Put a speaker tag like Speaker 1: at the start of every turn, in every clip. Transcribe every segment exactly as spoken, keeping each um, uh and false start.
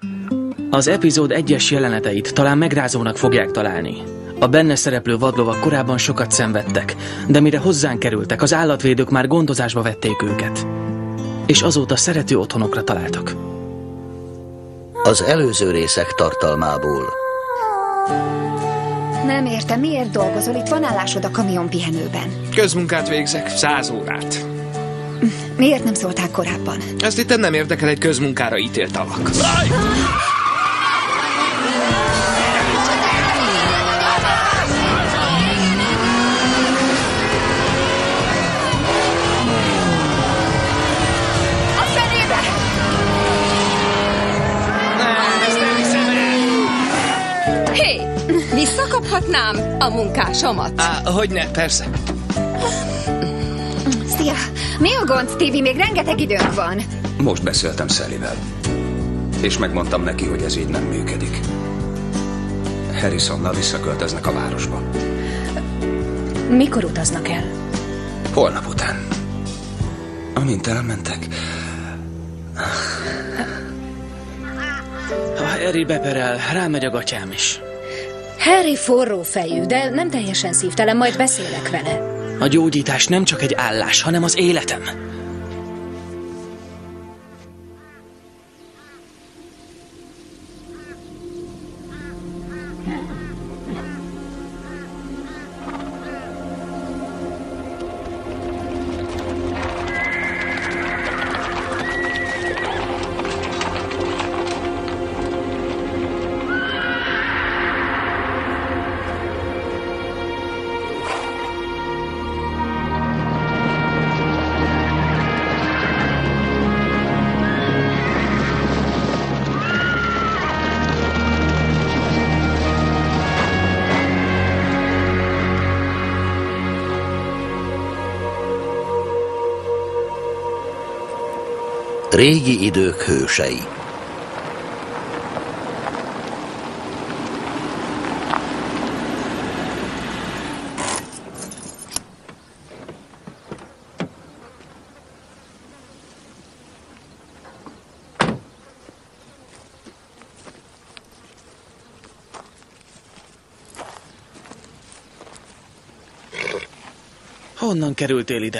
Speaker 1: Az epizód egyes jeleneteit talán megrázónak fogják találni. A benne szereplő vadlovak korábban sokat szenvedtek, de mire hozzánk kerültek, az állatvédők már gondozásba vették őket. És azóta szerető otthonokra találtak.
Speaker 2: Az előző részek tartalmából.
Speaker 3: Nem értem, miért dolgozol? Itt van állásod a kamionpihenőben.
Speaker 4: Közmunkát végzek, száz órát.
Speaker 3: Miért nem szóltál korábban?
Speaker 4: Ezt itt nem érdekel egy közmunkára ítélt alak.
Speaker 5: Hé, visszakaphatnám a munkásomat?
Speaker 4: Á, hogyne, persze.
Speaker 3: Szia! Mi a gond, Stevie? Még rengeteg időnk van.
Speaker 6: Most beszéltem Sallyvel. És megmondtam neki, hogy ez így nem működik. Harrisonnal visszaköltöznek a városba.
Speaker 7: Mikor utaznak el?
Speaker 6: Holnap után. Amint elmentek.
Speaker 1: Ha Harry beperel, rámegy a gatyám is.
Speaker 7: Harry forró fejű, de nem teljesen szívtelen, majd beszélek vele.
Speaker 1: A gyógyítás nem csak egy állás, hanem az életem.
Speaker 2: Régi idők hősei.
Speaker 1: Honnan kerültél ide?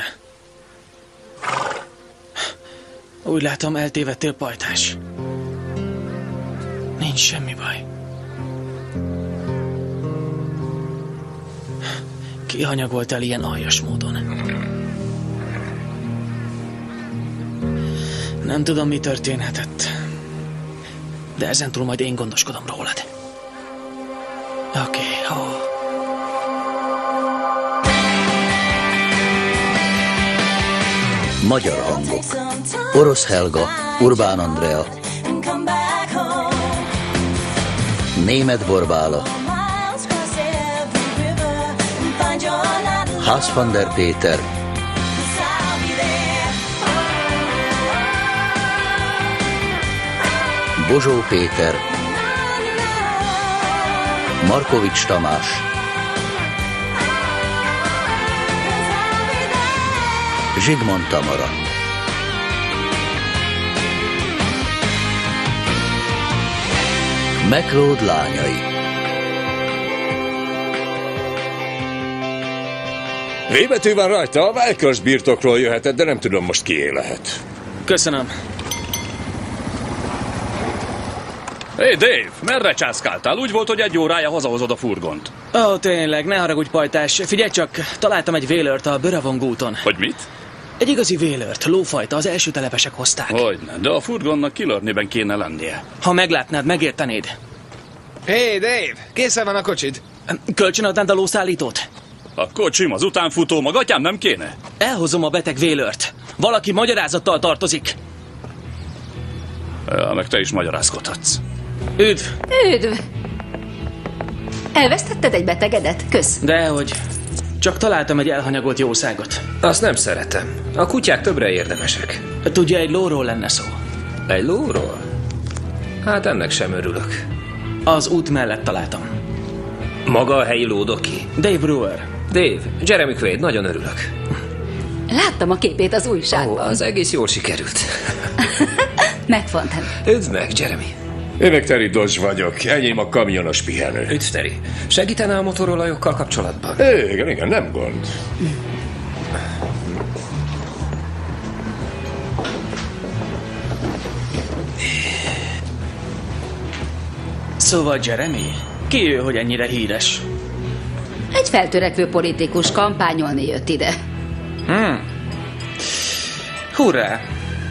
Speaker 1: Úgy látom, eltévedtél, pajtás. Nincs semmi baj. Ki hanyagoltál ilyen aljas módon? Nem tudom, mi történhetett. De ezentúl majd én gondoskodom rólad. Oké, okay, oh.
Speaker 2: Magyar hangok. Orosz Helga, Urbán Andrea, Németh Borbála, Haas-Vander Péter, Bozsó Péter, Markovics Tamás, Zsigmond Tamara. McLeod lányai.
Speaker 8: V betű van rajta, a Wildcrest birtokról jöhetett, de nem tudom most kié lehet.
Speaker 1: Köszönöm.
Speaker 9: Hé, hey Dave, merre császkáltál? Úgy volt, hogy egy órája hazahozod a furgont.
Speaker 1: Ó, oh, tényleg, ne haragudj, pajtás. Figyelj csak, találtam egy vélört a Böravong úton.
Speaker 9: Hogy mit?
Speaker 1: Egy igazi vélört, lófajta, az első telepesek hozták.
Speaker 9: Hogyne, de a furgonnak Killarneyben kéne lennie.
Speaker 1: Ha meglátnád, megértenéd.
Speaker 4: Hé, hey Dave, készen van a kocsid?
Speaker 1: Kölcsön adnád a lószállítót?
Speaker 9: A kocsim az utánfutó, maga atyám nem kéne?
Speaker 1: Elhozom a beteg vélört. Valaki magyarázattal tartozik.
Speaker 9: Ja, meg te is magyarázkodhatsz.
Speaker 1: Üdv!
Speaker 5: Üdv! Elvesztetted egy betegedet? Kösz.
Speaker 1: Dehogy. Csak találtam egy elhanyagolt jószágot.
Speaker 10: Azt nem szeretem. A kutyák többre érdemesek.
Speaker 1: Tudja, egy lóról lenne szó.
Speaker 10: Egy lóról? Hát ennek sem örülök.
Speaker 1: Az út mellett találtam.
Speaker 10: Maga a helyi lódoki?
Speaker 1: Dave Brewer.
Speaker 10: Dave, Jeremy Quaid, nagyon örülök.
Speaker 5: Láttam a képét az újságban.
Speaker 10: Ó, az egész jól sikerült.
Speaker 5: Megfontam.
Speaker 10: Üdv meg, Jeremy.
Speaker 8: Én meg Terry Dodge vagyok, enyém a kamionos pihenő.
Speaker 10: Üdv, Terry. Segítene a motorolajokkal kapcsolatban?
Speaker 8: Igen, igen, nem gond.
Speaker 1: Szóval Jeremy? Ki ő, hogy ennyire híres?
Speaker 5: Egy feltörekvő politikus kampányolni jött ide.
Speaker 1: Hmm. Hurrá!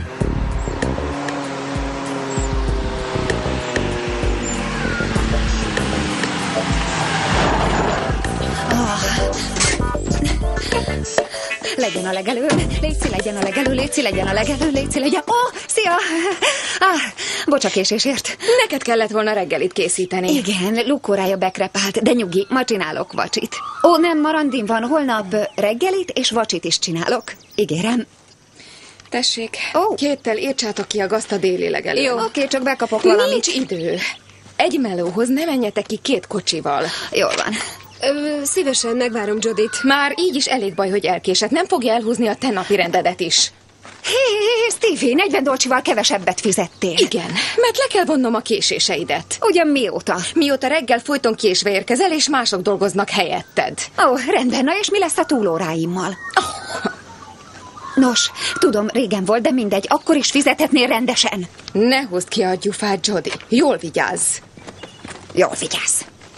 Speaker 3: Legyen a legelő, létszi, legyen a legelő, létszi, legyen a legelő, létszi, legyen... Ó, oh, szia! Ah, bocs a késésért.
Speaker 7: Neked kellett volna reggelit készíteni.
Speaker 3: Igen, Lukórája bekrepált, de nyugi, ma csinálok vacsit. Ó, nem, ma randin van, holnap reggelit és vacsit is csinálok. Ígérem.
Speaker 7: Tessék,
Speaker 3: Ó.
Speaker 7: kéttel írtsátok ki a gaszt a déli legelőn.
Speaker 3: Jó, oké, csak bekapok valamit.
Speaker 7: Nincs idő. Egy melóhoz ne menjetek ki két kocsival.
Speaker 3: Jól van.
Speaker 7: Ö, szívesen megvárom Jodit. Már így is elég baj, hogy elkésett. Nem fogja elhúzni a tennapi rendedet is.
Speaker 3: Hé, hé, Stevie, negyven dolcsival kevesebbet fizettél.
Speaker 7: Igen, mert le kell vonnom a késéseidet.
Speaker 3: Ugyan mióta?
Speaker 7: Mióta reggel folyton késve érkezel, és mások dolgoznak helyetted.
Speaker 3: Ó, rendben, na és mi lesz a túlóráimmal?
Speaker 7: Oh.
Speaker 3: Nos, tudom, régen volt, de mindegy, akkor is fizethetnél rendesen.
Speaker 7: Ne hozd ki a gyufát, Jody. Jól vigyázz.
Speaker 3: Jól vigyázz.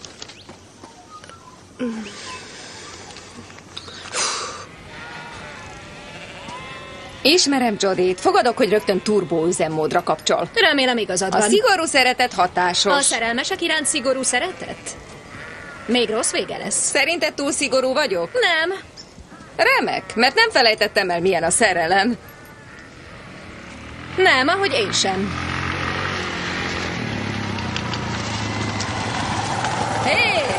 Speaker 7: Ismerem Jodit. Fogadok, hogy rögtön turbó üzemmódra kapcsol.
Speaker 11: Remélem igazad
Speaker 7: A
Speaker 11: van.
Speaker 7: szigorú szeretet hatásos.
Speaker 11: A szerelmesek iránt szigorú szeretet? Még rossz vége lesz.
Speaker 7: Szerinted túl szigorú vagyok?
Speaker 11: Nem.
Speaker 7: Remek, mert nem felejtettem el, milyen a szerelem.
Speaker 11: Nem, ahogy én sem.
Speaker 7: Hé!